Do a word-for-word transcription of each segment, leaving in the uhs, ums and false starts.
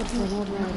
good for an old lady.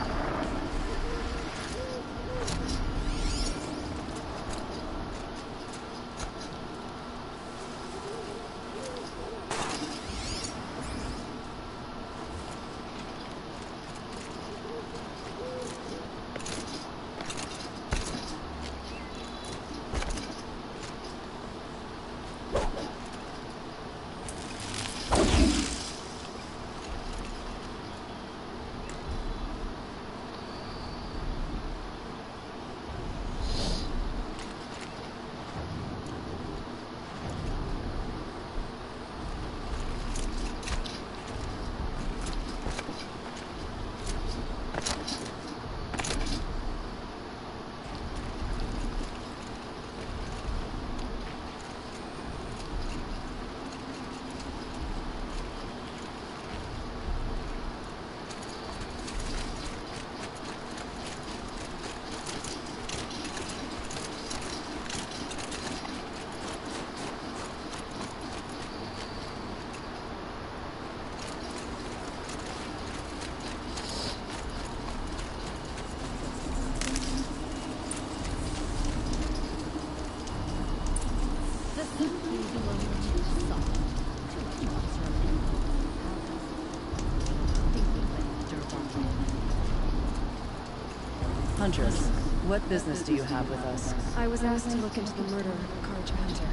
Huntress, what business do you have with us? I was asked to look into the murder of Karja Hunter.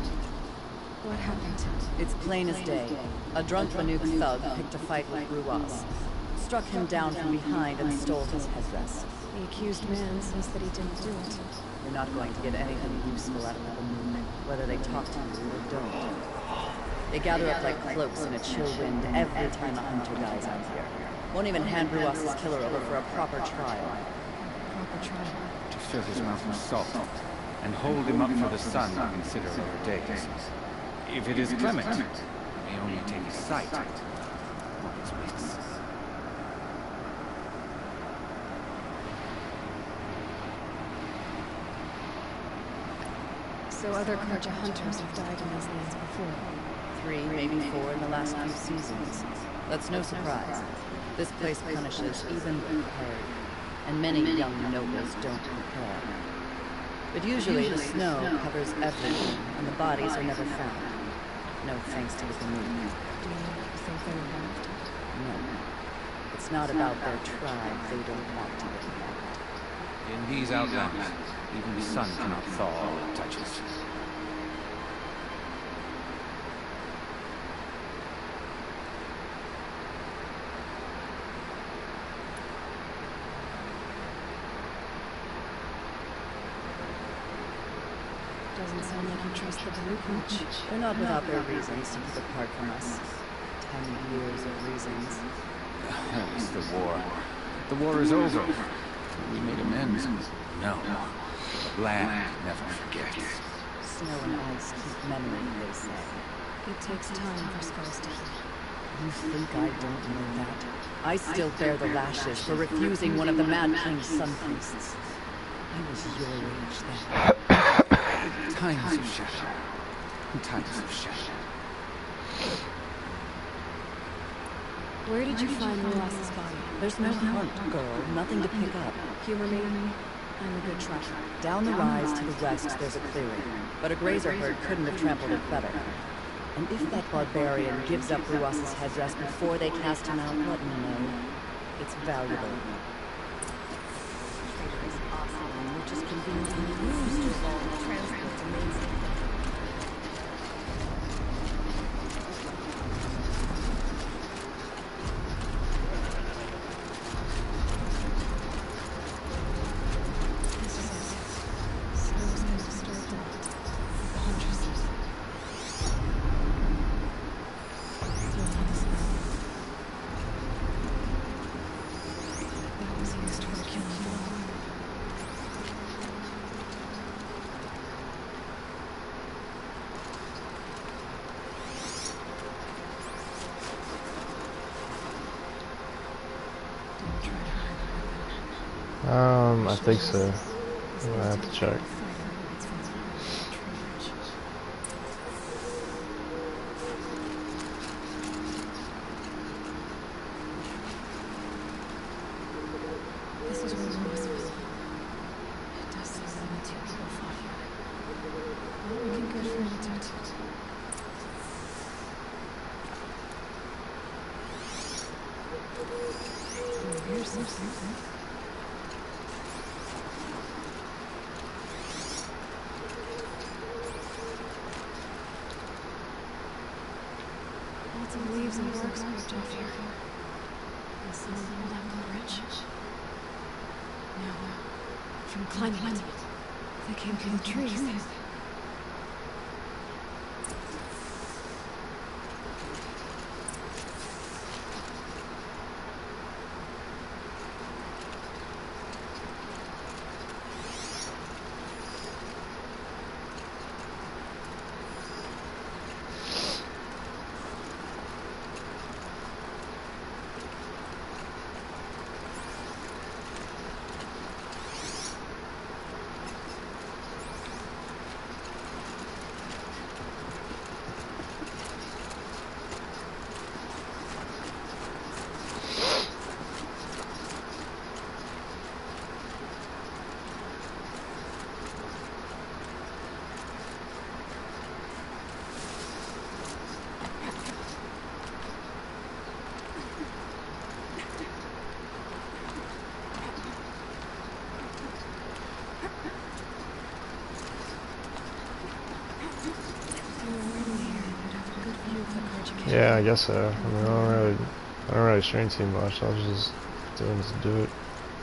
What happened? It's plain as day. A drunk Banuk thug picked a fight with Ruas, struck him down from behind and stole his headdress. The accused man says that he didn't do it. You're not going to get anything useful out of the Banuk, whether they talk to you or don't. They gather up like cloaks in a chill wind every time a hunter dies out here. Won't even hand Ruas' killer over for a proper trial. Proper trial. To fill his mouth with salt, and hold him up for the sun to consider over days. If it is Clement, he may only take his sight, not his wits. So other Karja hunters have died in these lands before. Three, maybe four in the last few seasons. That's no surprise. This place punishes even the prepared, and many young nobles don't prepare. But usually the snow covers everything, and the bodies are never found. No thanks to the Banuk. Do you think they're involved? No. It's not about their tribe. They don't want to get involved. In these outlands, even the sun cannot thaw all it touches. Doesn't sound like you trust the Banuk much. They're not without their reasons to keep apart from us. Ten years of reasons. It's the war. The war is over. We made amends. No. The land never forgets. Snow and ice keep memory, they say. It takes time for scars to heal. You think I don't know that? I still bear the lashes for refusing one of the Mad King's sun priests. I was your age then. Times of shadow. Times of shadow. Where did you find Ruas's body? There's no hunt, girl. Nothing to pick up. Humor me. I'm a good tracker. Down the rise to the west, there's a clearing. But a grazer herd couldn't have trampled it better. And if that barbarian gives up Ruas's headdress before they cast him out, let me know. It's valuable. Trader is awesome, and we're just conveniently used to all the transport's amazing. This is it. Snow's been disturbed a lot. The huntresses. Still on the snow. That was used for the killing blow. Don't try to hide the weapon. Um, I think so. I'm gonna have to check. This is where we must be. It does seem that only two people fought here. Well, we can good for an attempt. Oh, here's something. Lots of leaves and bark scraped off here. And some rolled out the bridge. No, from climbing it. They came through the trees. Yeah, I guess so. I mean, I don't really, I don't really strain too much. I was just doing this to do it.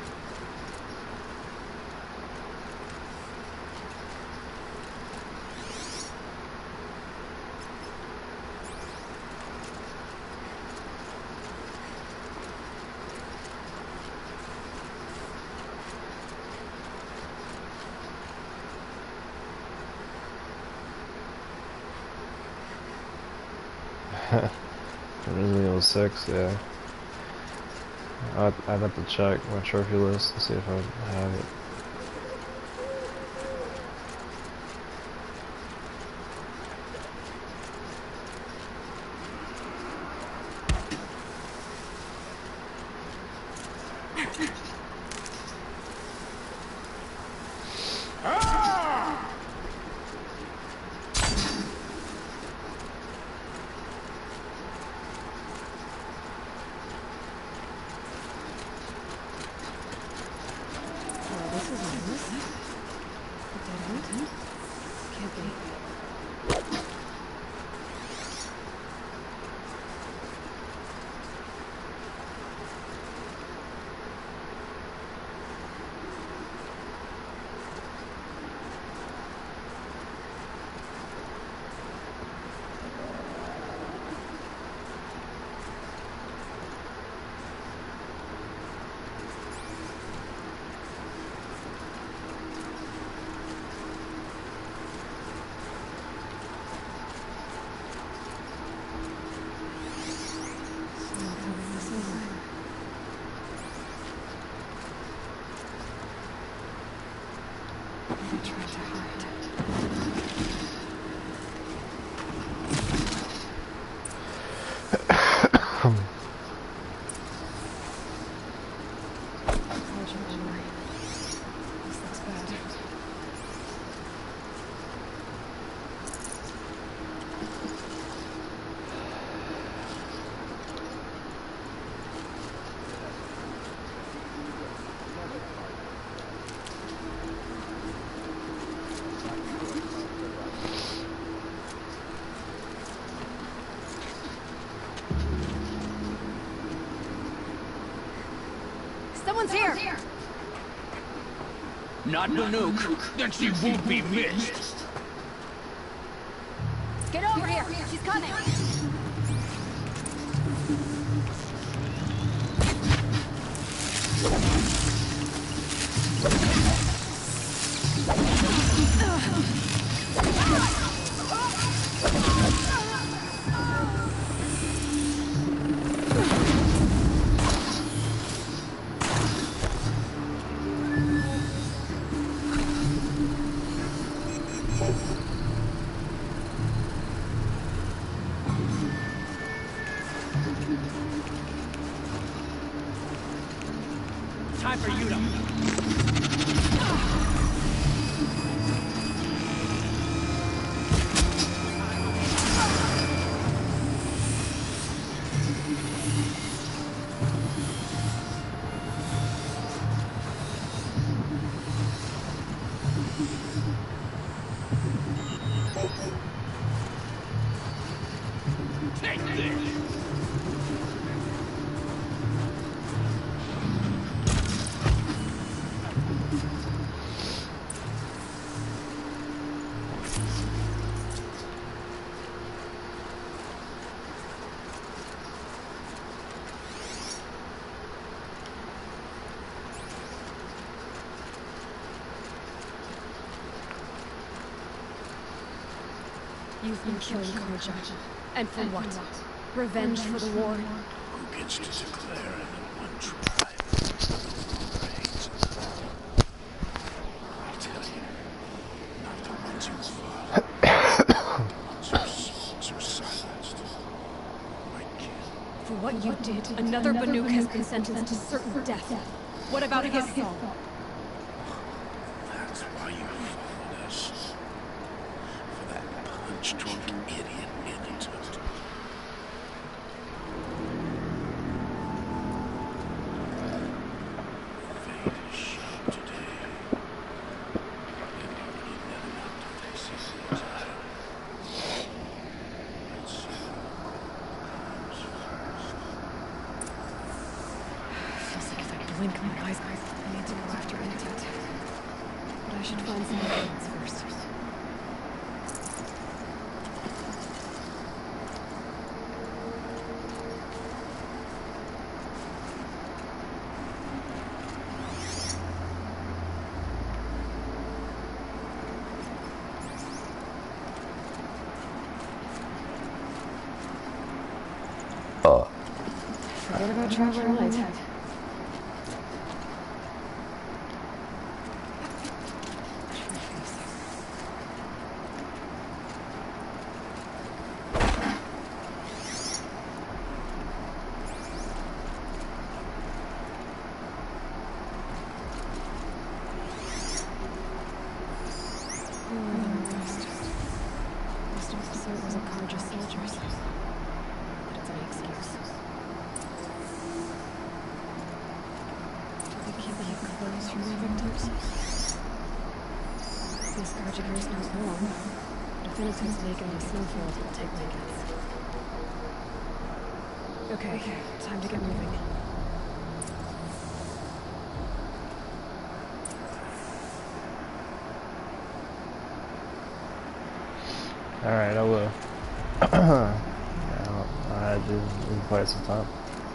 Resident Evil six, yeah. I'd, I'd have to check my trophy list and see if I have it. Someone's here! Not Nanook, then she won't be missed. Get over here! She's coming! Time for you to... Take this! You've been killing Karja. And for what? Revenge for the war? Who gets to declare in one tribe reigns? I tell you, not the ones who fought. The ones whose souls are silenced. My kin. For what you did, another Banuk has been sentenced to certain death. What about his soul? That's why you followed us. For that punch-drunk idiot militant. Fate is shown today. You've already never enough to face his exile. But soon comes first. Feels like if I blink my eyes, I need to go after Intet. But I should find some evidence first. Forget about Traveler Light. Most of the suit was a Karja soldiers. But it's any excuse. Do they keep any clothes from their victims? These Karja girls not warm. But if anything's making a snowfall, it'll take blankets. Okay, time to get moving. Alright, I will. Yeah, I had to in quite some time.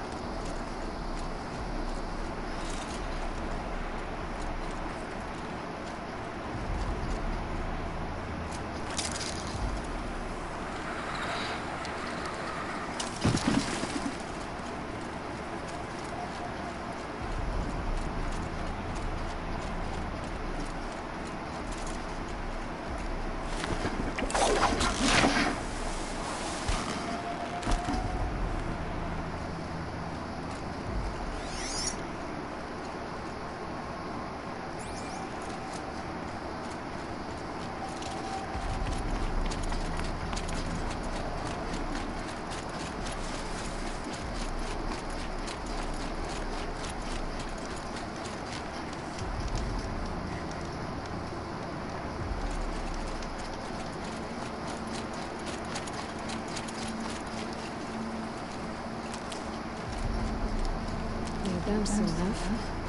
Them soon enough.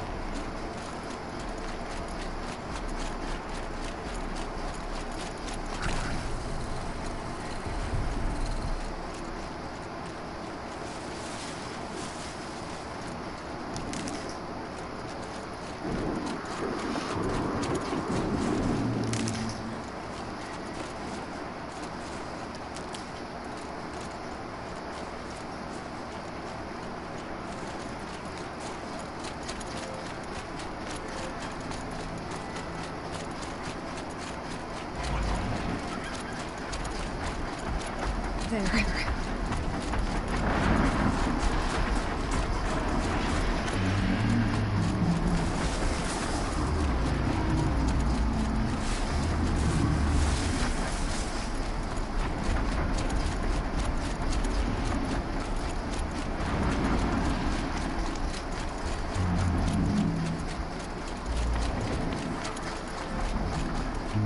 There.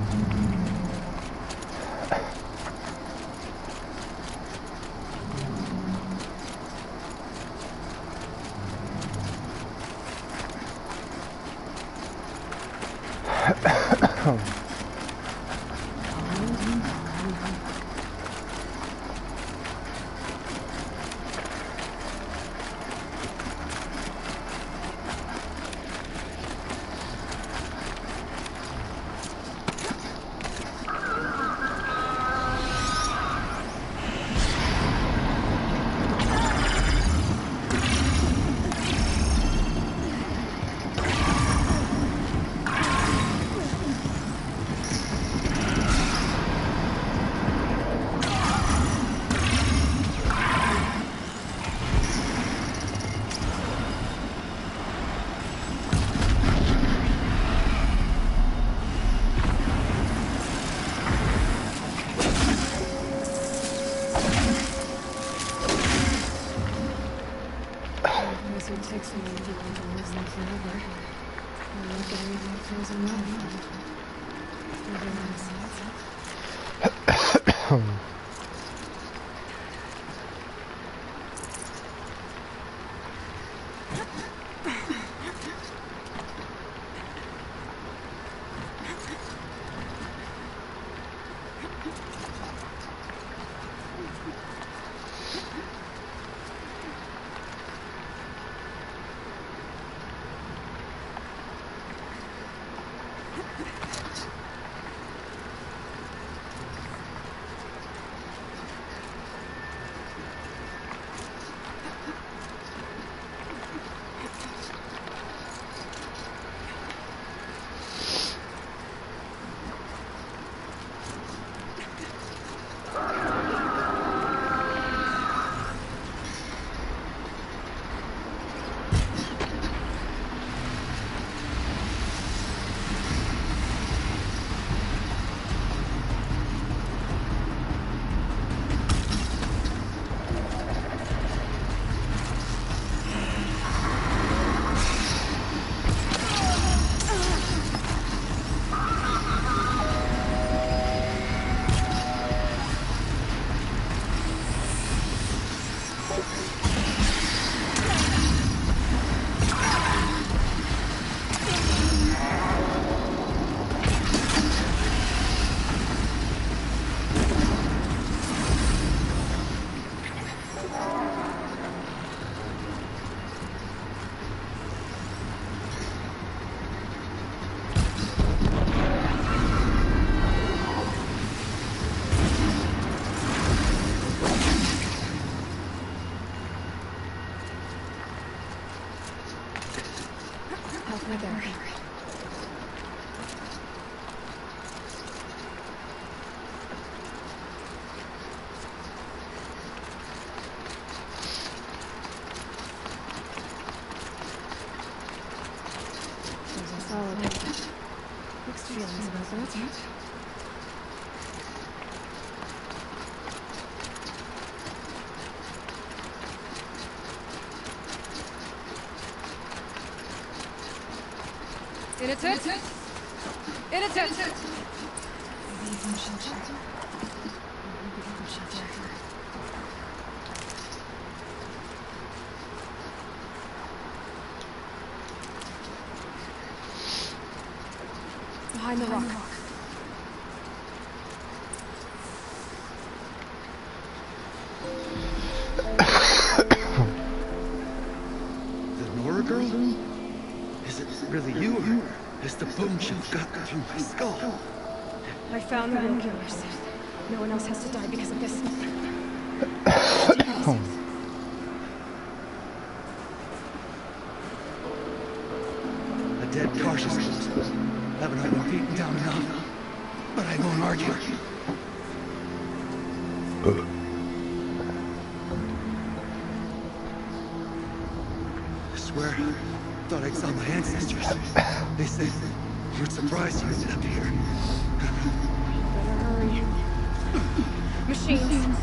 It takes so many people to lose them forever. And look at everything that feels enough. Halfway there. There's a solid mixed feelings about that. In its it! In its it! Maybe even shelter. Maybe even shelter. Behind the rock. The Nora girl? Is it really you, or is the boom shield got through my skull? I found the real killers. No one else has to die because of this. A dead cautious ghost. Haven't I been beaten down enough? But I won't argue. I swear, thought I saw my ancestors. They said you were surprised you ended up here. Better hurry. Machines.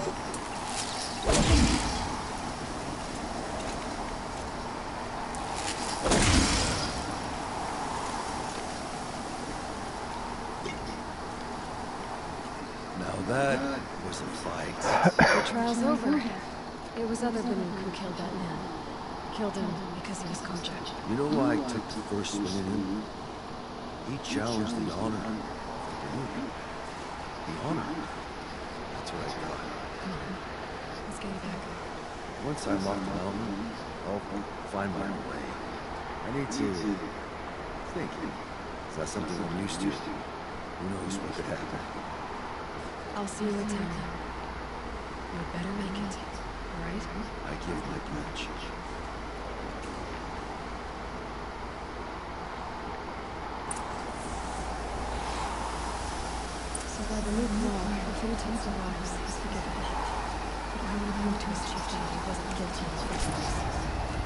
Now that was a fight. The trial's over. It was other Banuk who killed that man. Killed him because he was conjured. You know why I took the first swing at him? He challenged the honor of the Banuk. The honor. That's what I got. Come on. Let's get you back. Once I'm off the mountain, I'll find my own way. I need to think. It's not something I'm used to. Who knows what could happen? I'll see you in town. You better make it, alright? I give my pledge. So by the new law, if he takes the waters, he's forgiven. But I will prove to his chieftain that he wasn't guilty in the first place.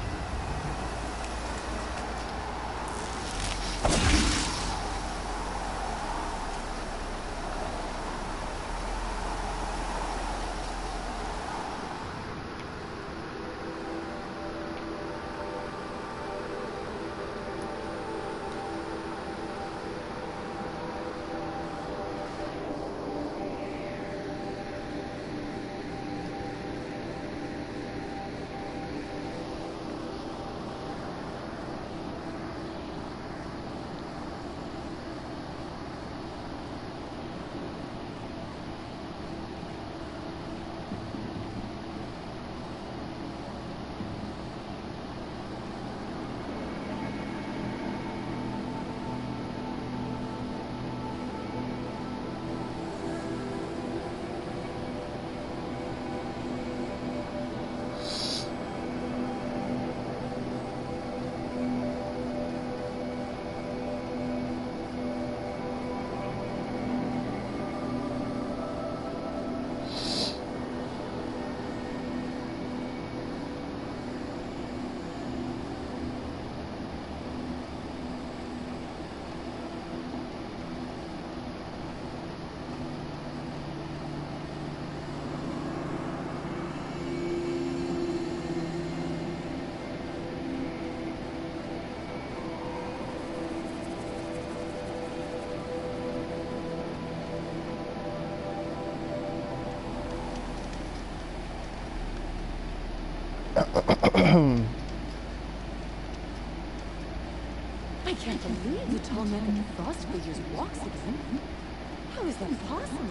I can't believe the tall man with the frost figures walks again. How is that possible?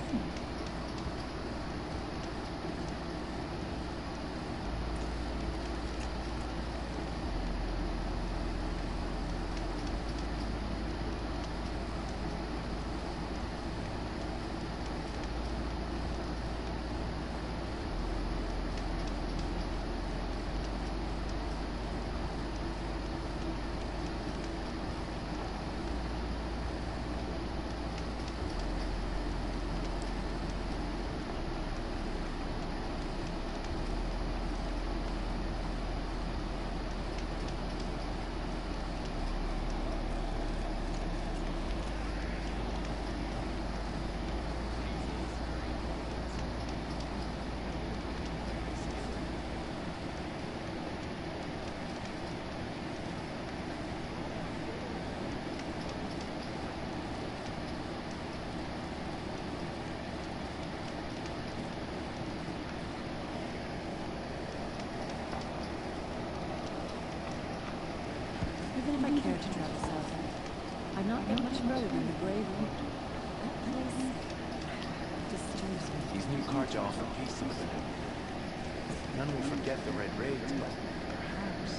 Even if I care to travel south, I'm not yet much further than the Grey Road. That place disturbs me. These new cards offer peace to the Banuk. None will forget the Red Raids, but perhaps...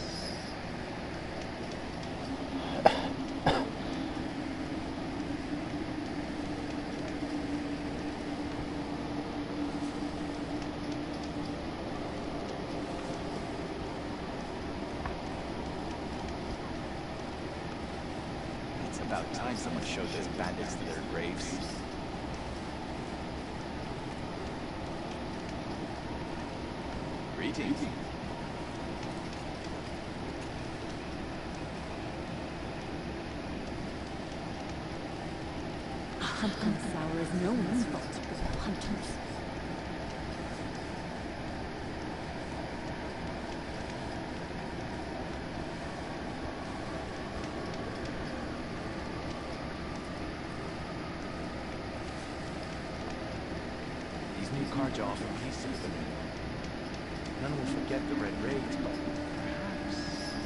It's about time someone showed those bandits to their graves. Greetings. A hunt on Sour is no one's fault but the hunters. Karja off a piece of them. None will forget the Red Raids, but perhaps...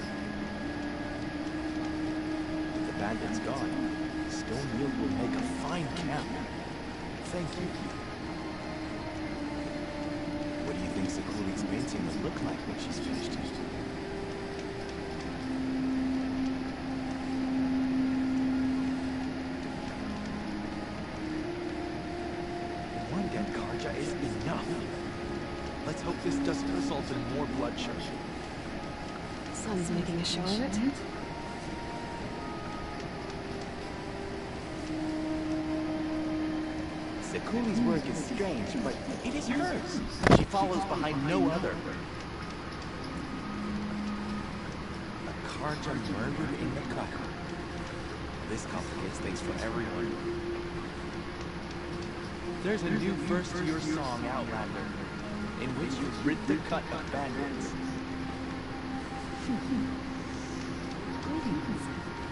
With the bandits gone, Stonefield will make a fine camp. Thank you. What do you think Sekuli's painting will look like when she's finished it? One dead Karja is enough. Let's hope this doesn't result in more bloodshed. Sun's making a show of it. Sekuli's work is strange, but it is hers. She follows behind no other. A Karja murdered in the cut. This complicates things for everyone. There's a new first-year song, Outlander, in which you rid the cut of bandits. Greetings.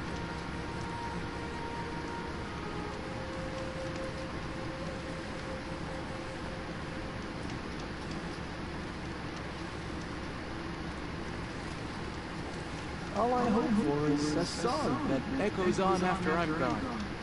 All I hope for is a song that echoes on after I'm gone.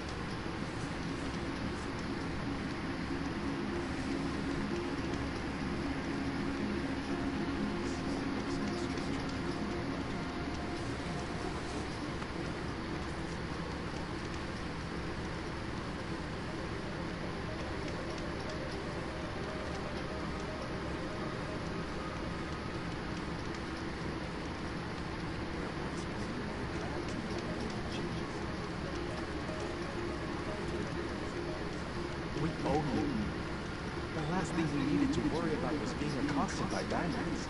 We owe you. The last thing we needed to worry about was being accosted by bandits.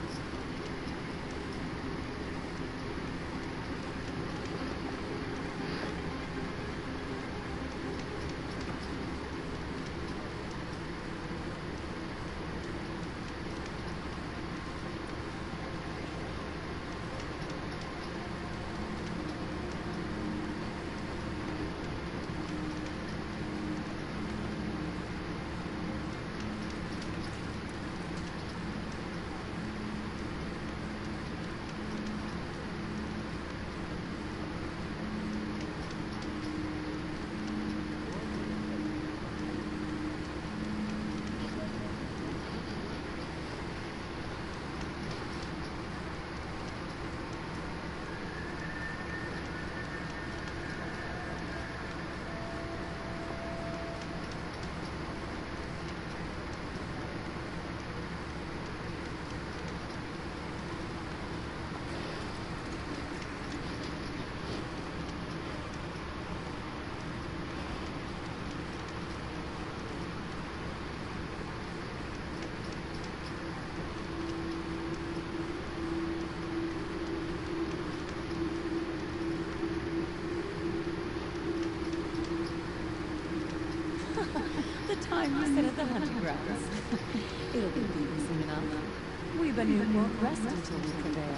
Time you sit at the hunting grounds. It'll be beaten soon enough. We Banu won't rest until we prevail.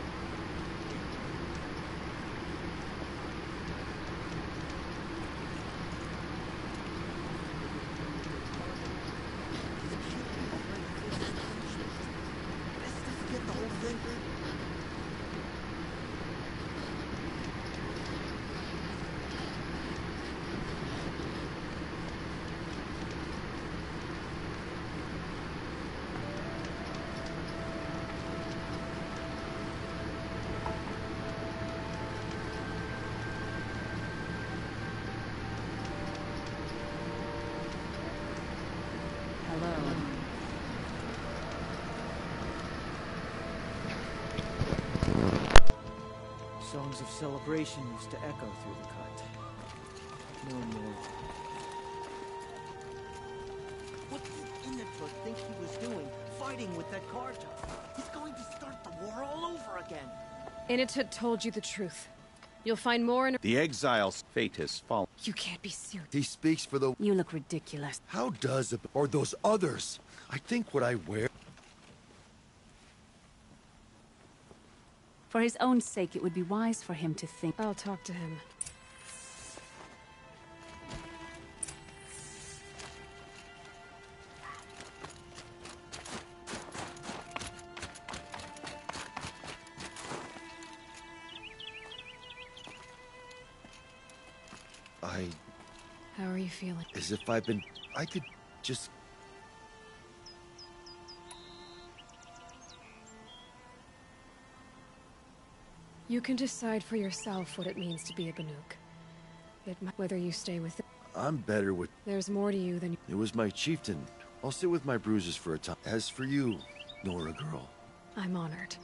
Get the whole thing? Songs of celebration used to echo through the cut. No more. What did Innitor think he was doing, fighting with that Karja? He's going to start the war all over again. Innitor told you the truth. You'll find more in... The exile's fate has fallen. You can't be serious. He speaks for the... You look ridiculous. How does... A... Or those others? I think what I wear... For his own sake, it would be wise for him to think... I'll talk to him. I... How are you feeling? As if I've been... I could just... You can decide for yourself what it means to be a Banuk. It might, whether you stay with it. I'm better with... There's more to you than... It was my chieftain. I'll sit with my bruises for a time. As for you, Nora girl... I'm honored.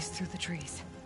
staircase through the trees.